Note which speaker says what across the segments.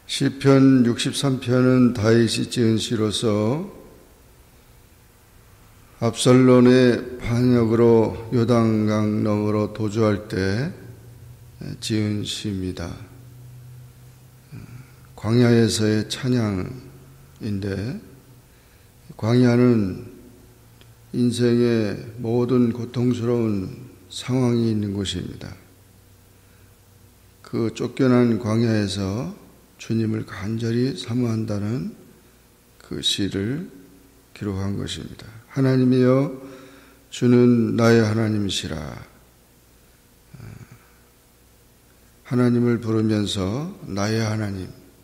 Speaker 1: 시편 63편은 다윗이 지은 시로서 압살롬의 반역으로 요단강 너머로 도주할 때 지은 시입니다. 광야에서의 찬양인데, 광야는 인생의 모든 고통스러운 상황이 있는 곳입니다. 그 쫓겨난 광야에서 주님을 간절히 사모한다는 그 시를 기록한 것입니다. 하나님이여, 주는 나의 하나님이시라. 하나님을 부르면서 나의 하나님,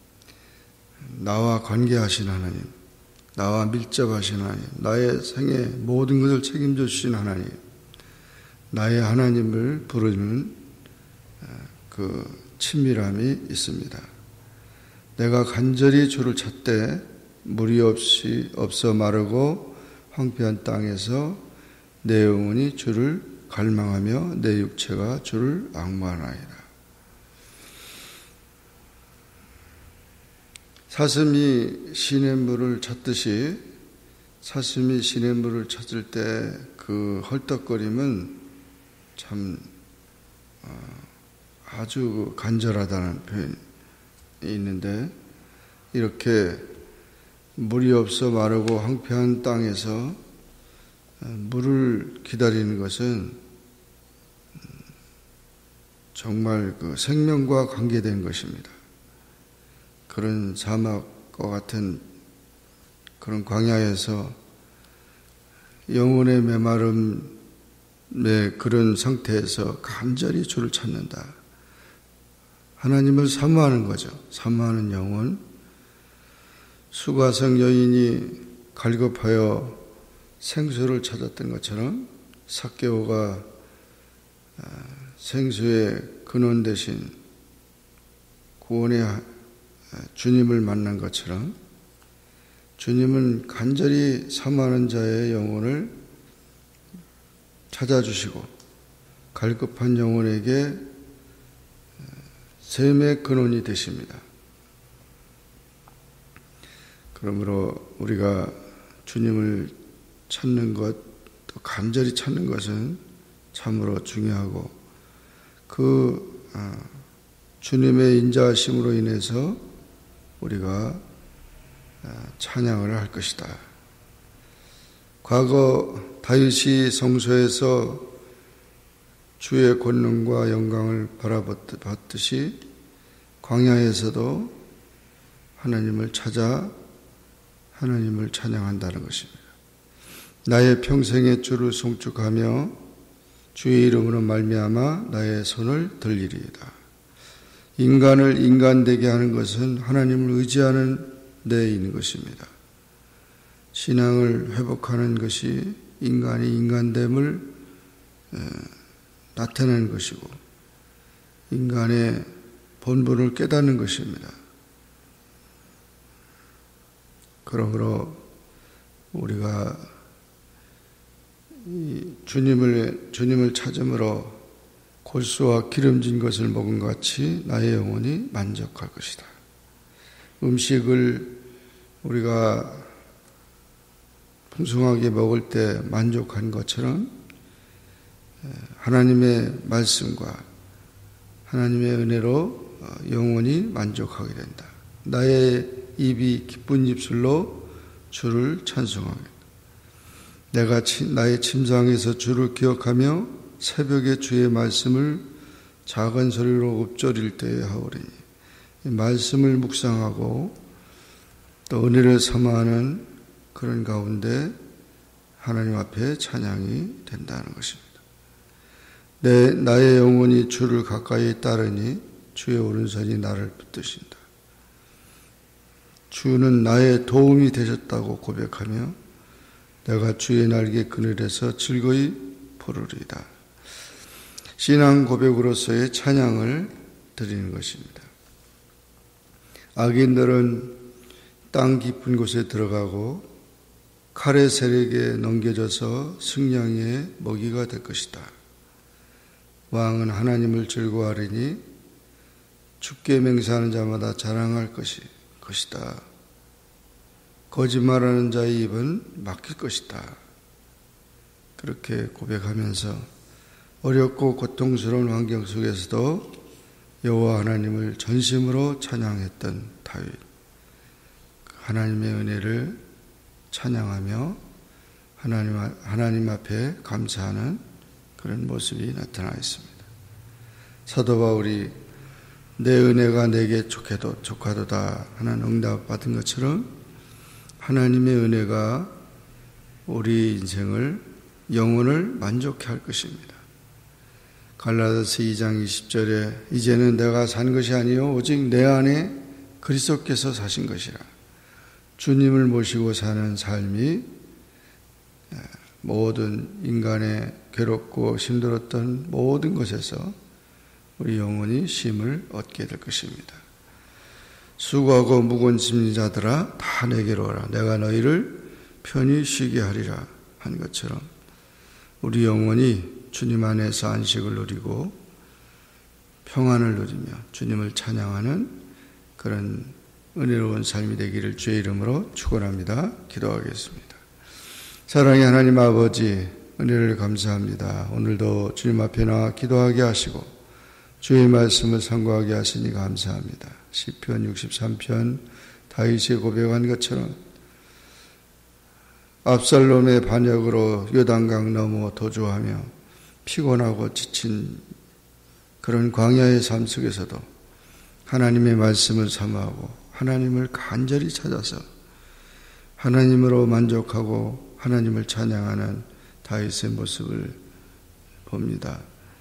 Speaker 1: 나와 관계하신 하나님, 나와 밀접하신 하나님, 나의 생의 모든 것을 책임져 주신 하나님, 나의 하나님을 부르는 그 친밀함이 있습니다. 내가 간절히 주를 찾되 물이 없어 마르고 황폐한 땅에서 내 영혼이 주를 갈망하며 내 육체가 주를 앙모하나이다. 사슴이 시냇물을 찾듯이, 사슴이 시냇물을 찾을 때 그 헐떡거림은 참 아주 간절하다는 표현이 있는데, 이렇게 물이 없어 마르고 황폐한 땅에서 물을 기다리는 것은 정말 그 생명과 관계된 것입니다. 그런 사막과 같은 그런 광야에서 영혼의 메마름의 그런 상태에서 간절히 주를 찾는다. 하나님을 사모하는 거죠. 사모하는 영혼. 수가성 여인이 갈급하여 생수를 찾았던 것처럼 삭개오가 생수의 근원 대신 구원의 주님을 만난 것처럼, 주님은 간절히 사모하는 자의 영혼을 찾아주시고 갈급한 영혼에게 샘의 근원이 되십니다. 그러므로 우리가 주님을 찾는 것, 또 간절히 찾는 것은 참으로 중요하고, 그 주님의 인자하심으로 인해서 우리가 찬양을 할 것이다. 과거 다윗이 성소에서 주의 권능과 영광을 바라봤듯이 광야에서도 하나님을 찾아 하나님을 찬양한다는 것입니다. 나의 평생의 주를 송축하며 주의 이름으로 말미암아 나의 손을 들리리이다. 인간을 인간되게 하는 것은 하나님을 의지하는 데 있는 것입니다. 신앙을 회복하는 것이 인간이 인간됨을 나타내는 것이고, 인간의 본분을 깨닫는 것입니다. 그러므로 우리가 주님을 찾음으로 골수와 기름진 것을 먹은 것 같이 나의 영혼이 만족할 것이다. 음식을 우리가 풍성하게 먹을 때 만족한 것처럼 하나님의 말씀과 하나님의 은혜로 영혼이 만족하게 된다. 나의 입이 기쁜 입술로 주를 찬송하겠다. 내가 나의 침상에서 주를 기억하며 새벽에 주의 말씀을 작은 소리로 읊조릴 때에 하오리니. 말씀을 묵상하고 또 은혜를 사모하는 그런 가운데 하나님 앞에 찬양이 된다는 것입니다. 나의 영혼이 주를 가까이 따르니 주의 오른손이 나를 붙드신다. 주는 나의 도움이 되셨다고 고백하며 내가 주의 날개 그늘에서 즐거이 부르리이다. 신앙 고백으로서의 찬양을 드리는 것입니다. 악인들은 땅 깊은 곳에 들어가고 칼의 세력에 넘겨져서 승냥이의 먹이가 될 것이다. 왕은 하나님을 즐거워하리니 주께 맹세하는 자마다 자랑할 것이다. 거짓말하는 자의 입은 막힐 것이다. 그렇게 고백하면서 어렵고 고통스러운 환경 속에서도 여호와 하나님을 전심으로 찬양했던 다윗. 하나님의 은혜를 찬양하며 하나님 앞에 감사하는 그런 모습이 나타나 있습니다. 사도 바울이 내 은혜가 내게 족하도다 하는 응답 받은 것처럼 하나님의 은혜가 우리 인생을 영혼을 만족해 할 것입니다. 갈라디아서 2장 20절에 이제는 내가 산 것이 아니요 오직 내 안에 그리스도께서 사신 것이라. 주님을 모시고 사는 삶이 모든 인간의 괴롭고 힘들었던 모든 것에서 우리 영혼이 쉼을 얻게 될 것입니다. 수고하고 무거운 짐진 자들아 다 내게로 오라. 내가 너희를 편히 쉬게 하리라 한 것처럼 우리 영혼이 주님 안에서 안식을 누리고 평안을 누리며 주님을 찬양하는 그런 은혜로운 삶이 되기를 주의 이름으로 축원합니다. 기도하겠습니다. 사랑의 하나님 아버지, 은혜를 감사합니다. 오늘도 주님 앞에 나와 기도하게 하시고 주의 말씀을 상고하게 하시니 감사합니다. 시편 63편 다윗이 고백한 것처럼 압살롬의 반역으로 요단강 넘어 도주하며 피곤하고 지친 그런 광야의 삶 속에서도 하나님의 말씀을 사모하고 하나님을 간절히 찾아서 하나님으로 만족하고 하나님을 찬양하는 다윗의 모습을 봅니다.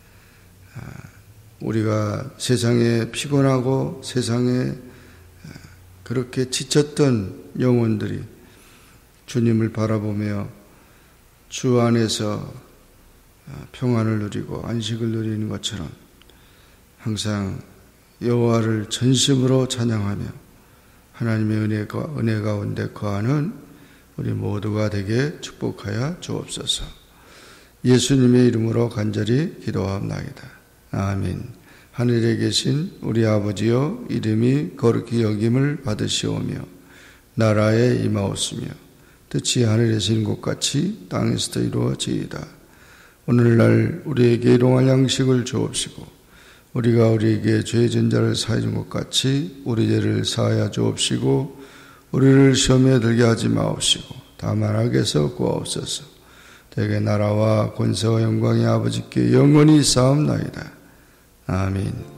Speaker 1: 우리가 세상에 피곤하고 세상에 그렇게 지쳤던 영혼들이 주님을 바라보며 주 안에서 평안을 누리고 안식을 누리는 것처럼 항상 여호와를 전심으로 찬양하며 하나님의 은혜 가운데 거하는 우리 모두가 되게 축복하여 주옵소서. 예수님의 이름으로 간절히 기도하옵나이다. 아멘. 하늘에 계신 우리 아버지여, 이름이 거룩히 여김을 받으시오며 나라에 임하옵시며 뜻이 하늘에서 이룬 것 같이 땅에서도 이루어지이다. 오늘날 우리에게 일용할 양식을 주옵시고 우리가 우리에게 죄 진 자를 사해 준 것 같이 우리 죄를 사하여 주옵시고 우리를 시험에 들게 하지 마옵시고 다만 악에서 구하옵소서. 대개 나라와 권세와 영광이 아버지께 영원히 쌓옵나이다. 아멘.